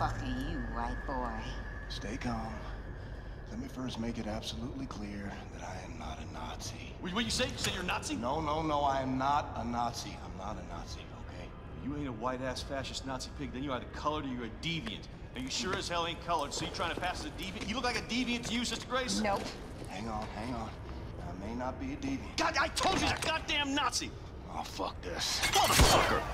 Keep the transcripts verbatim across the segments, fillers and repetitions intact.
fuck are you, white boy? Stay calm. Let me first make it absolutely clear that I am not a Nazi. What do you say? You say you're a Nazi? No, no, no, I am not a Nazi. I'm not a Nazi, okay? You ain't a white-ass fascist Nazi pig, then you're either colored or you're a deviant. And you sure as hell ain't colored, so you trying to pass as a deviant? You look like a deviant to you, Sister Grace? Nope. Hang on, hang on. I may not be a deviant. God, I told you, you're a goddamn Nazi! Oh, fuck this. Motherfucker!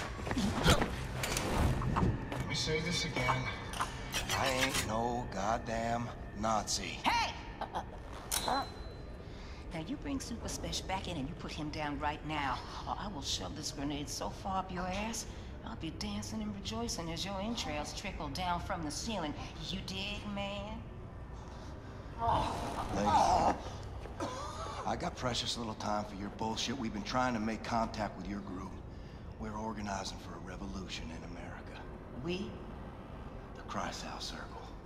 Let me say this again. I ain't no goddamn Nazi. Hey! Uh, uh, now you bring Super Special back in and you put him down right now, or I will shove this grenade so far up your ass, I'll be dancing and rejoicing as your entrails trickle down from the ceiling. You dig, man? Lady, I got precious little time for your bullshit. We've been trying to make contact with your group. We're organizing for a revolution in America. We? The Kreisau Circle.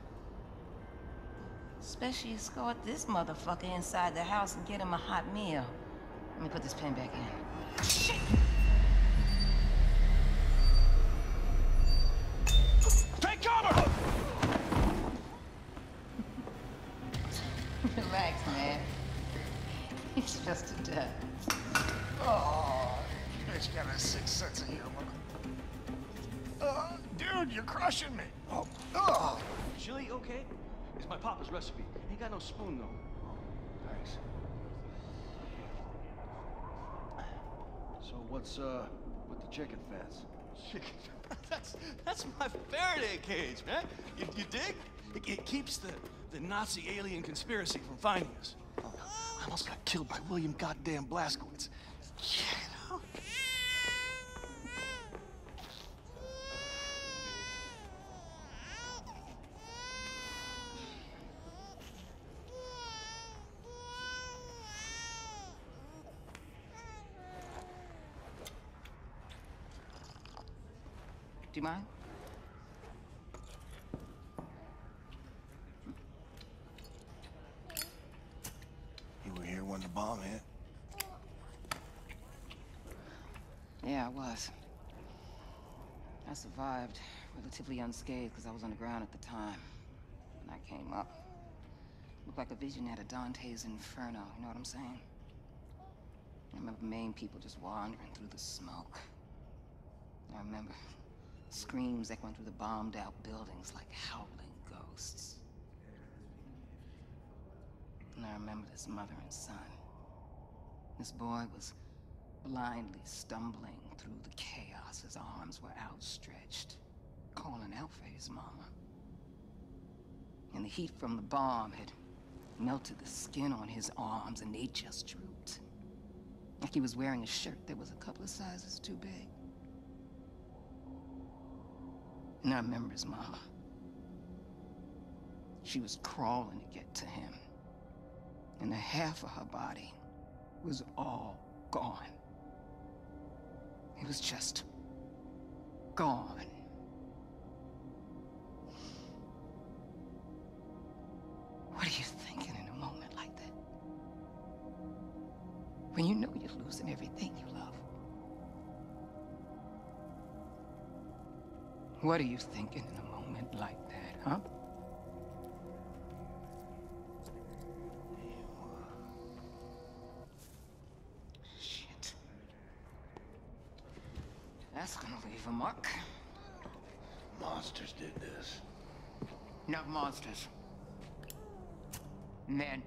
Especially escort this motherfucker inside the house and get him a hot meal. Let me put this pen back in. Shit! Take cover! Relax, man. It's just a duck. Oh, bitch got a sixth sense of humor. Uh, dude, you're crushing me. Oh, oh. Chili, okay? It's my papa's recipe. Ain't got no spoon, though. Thanks. So what's, uh, with the chicken fats? Chicken That's, that's my Faraday cage, man. You, you dig? It, it keeps the, the Nazi alien conspiracy from finding us. Oh, I almost got killed by William goddamn Blazkowicz. Yeah, you know? Do you mind? You were here when the bomb hit? Yeah, I was. I survived, relatively unscathed, because I was on the ground at the time. When I came up, looked like a vision out of Dante's Inferno, you know what I'm saying? I remember Maine people just wandering through the smoke. I remember screams echoing through the bombed-out buildings like howling ghosts. And I remember this mother and son. This boy was blindly stumbling through the chaos. His arms were outstretched, calling out for his mama. And the heat from the bomb had melted the skin on his arms, and they just drooped. Like he was wearing a shirt that was a couple of sizes too big. And I remember his mama. She was crawling to get to him. And the half of her body was all gone. It was just gone. What are you thinking in a moment like that? When you know you're losing everything you love. What are you thinking in a moment like that, huh? Shit. That's gonna leave a mark. Monsters did this. Not monsters. Men.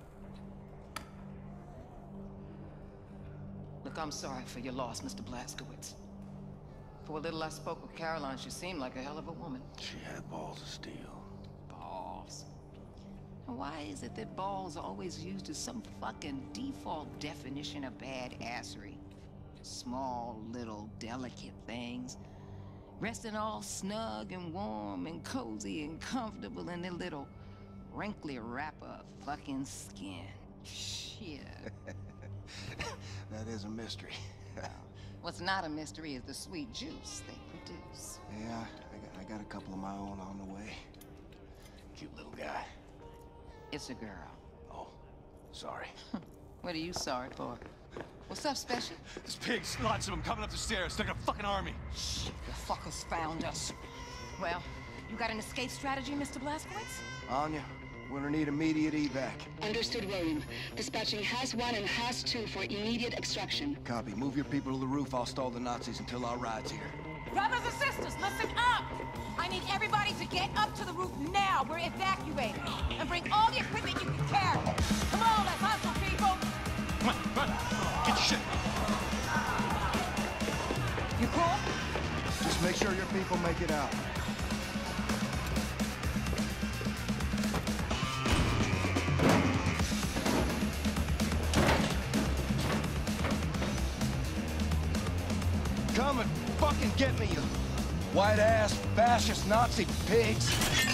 Look, I'm sorry for your loss, Mister Blazkowicz. For a little I spoke with Caroline, she seemed like a hell of a woman. She had balls of steel. Balls. And why is it that balls are always used as some fucking default definition of badassery? Small, little, delicate things. Resting all snug and warm and cozy and comfortable in their little wrinkly wrapper of fucking skin. Shit. That is a mystery. What's not a mystery is the sweet juice they produce. Yeah, I got, I got a couple of my own on the way. Cute little guy. It's a girl. Oh, sorry. What are you sorry for? What's up, Special? There's pigs, lots of them coming up the stairs. They're like a fucking army. Shit, the fuckers found us. Well, You got an escape strategy, Mister Blazkowicz? Anya, we're gonna need immediate evac. Understood, William. Dispatching Has one and Has two for immediate extraction. Copy. Move your people to the roof. I'll stall the Nazis until our ride's here. Brothers and sisters, listen up! I need everybody to get up to the roof now. We're evacuating. And bring all the equipment you can carry. Come on, let's hustle, people! Come on, come on. Get your shit. You cool? Just make sure your people make it out. Come and fucking get me, you white-ass fascist Nazi pigs.